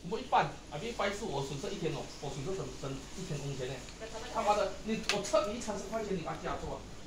我一半啊，别140我损失1天哦，我损失整1000块钱呢。他妈的，我测你一餐10块钱，你把它加错啊？